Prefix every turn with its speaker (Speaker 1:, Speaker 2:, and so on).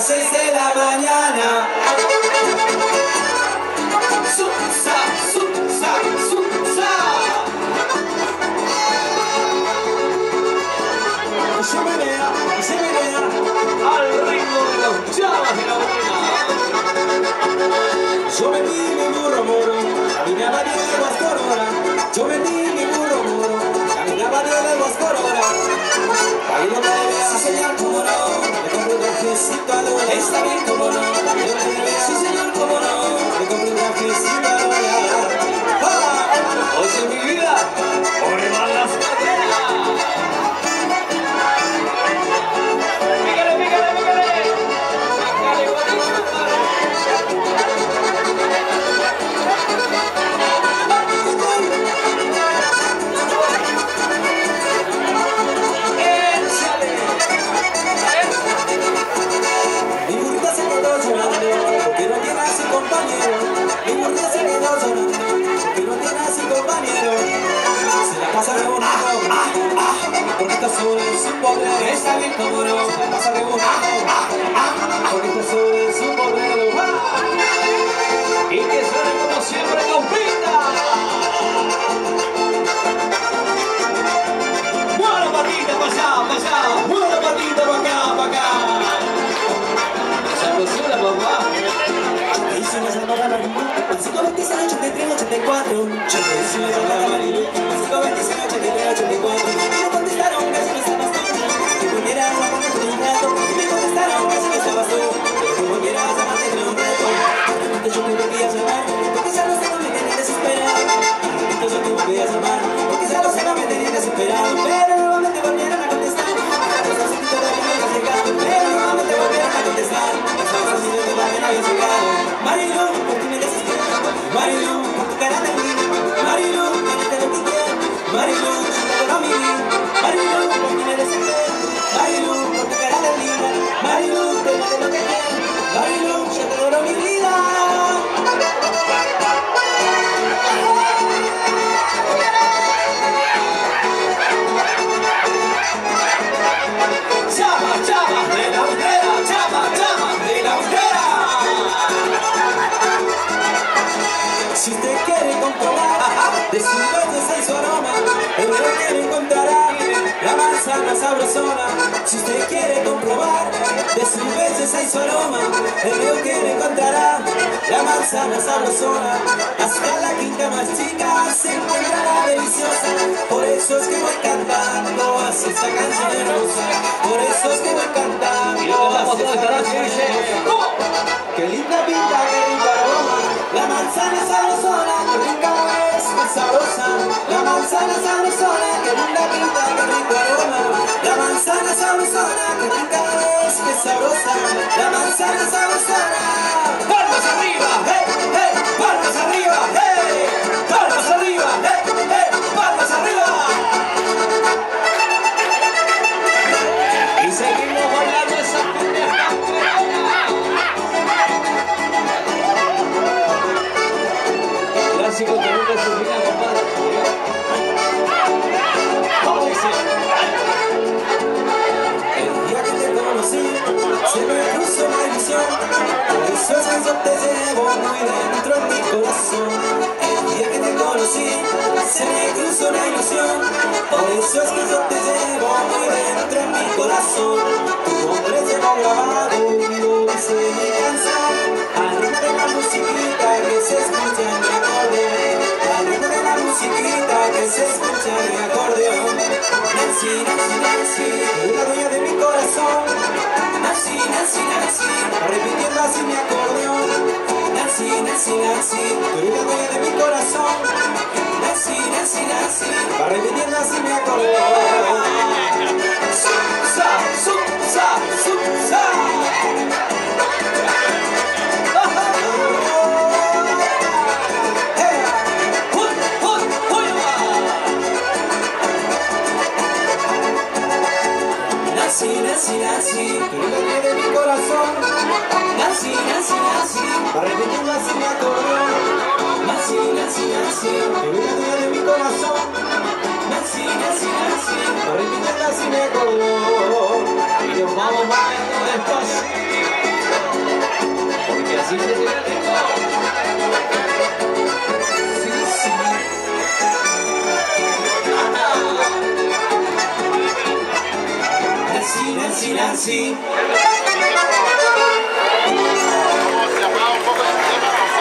Speaker 1: 6 de la mañana. Se menea al ritmo de los chavas de la buena. Yo vendí mi burro moro, caminaba 10 leguas por hora. Yo vendí mi burro moro, caminaba 10 leguas por hora. Ahí no me veas, sí señor, cómo no, me compré un trajecito a Lola. Está bien, cómo no, ahí no me veas, sí señor, cómo no, me compré un trajecito a Lola. ¡Ah! Hoy es mi vida, por más las cadenas. Porque esta sola es un poder, está bien como no, se la pasa de uno. Porque esta sola es un poder, y que suene como siempre con pinta. Mueve la patita para allá, mueve la patita para acá. Ya lo suena, papá. Me hice una llamada Marilu, 526, 83, 84. Yo me hice una llamada Marilu, 526, 83, 84. Yo te volví a llamar, porque ya lo sé, no me tenías desesperado. Yo te volví a llamar, porque ya lo sé, no me tenías desesperado. Pero nuevamente volvieron a contestar. Los asesinos todavía no habían llegado, pero nuevamente volvieron a contestar. Los asesinos todavía no habían llegado. Marilu, ¿por qué me desesperas? Marilu, por tu cara de mí. Marilu, que no te lo quité. Marilu, yo te adoro mi vida. Marilu, ¿por qué me desesperas? Marilu, por tu cara de mí. Marilu, que no te lo quité. Marilu, yo te adoro mi vida. Chama de la hoguera, chama de la hoguera. Si usted quiere comprobar de su belleza y su aroma, el que encontrará la manzana sabrosona. Si usted quiere comprobar de su belleza y su aroma, el que encontrará la manzana sabrosona. Hasta la quinta más chica se encontrará deliciosa. Por eso es que voy cantando así esta canción hermosa. Por eso es que voy cantando. Y luego vamos todos esta noche, dice: qué linda pinta, qué rico aroma. La manzana sabrosona, qué rica es, qué sabrosa. La manzana sabrosona, qué linda pinta, qué rico aroma. La manzana sabrosona, qué rica es, qué sabrosa. La manzana sabrosona. ¡Palmas arriba! ¡Hey, hey! ¡Palmas arriba! ¡Hey! ¡Palmas arriba! ¡Hey, hey! ¡Palmas arriba! Y seguimos bailando esa cumbia. Clásico que nunca se olvida, compadre. ¿Cómo dice? El día que te conocí, se me cruzó una ilusión. Por eso es que yo te llevo muy dentro en mi corazón. El día que te conocí, se me cruzó una ilusión. Por eso es que yo te llevo muy dentro en mi corazón. Tu nombre llevo grabado y lo dice mi canción. Al ritmo de la musiquita que se escucha en mi acordeón. Al ritmo de la musiquita que se escucha en mi acordeón. Nancy, Nancy, Nancy, tú la dueña de mi corazón. Nancy, Nancy, Nancy, repitiendo así mi acordeón. Nancy, Nancy, Nancy, tú eres la dueña de mi corazón. Nancy, Nancy, Nancy, va repitiendo así mi acordeón. Sa, su, sa, su, sa. Nancy, Nancy, Nancy, tú eres la dueña de mi corazón. Nancy, Nancy, Nancy, va repitiendo así mi acordeón. Nancy, Nancy, Nancy, tú eres la dueña de mi corazón. Nancy, Nancy, Nancy, va repitiendo así mi acordeón. Y nos vamos bailando despacio.
Speaker 2: Sí, sí, sí,
Speaker 1: Nancy, Nancy, Nancy.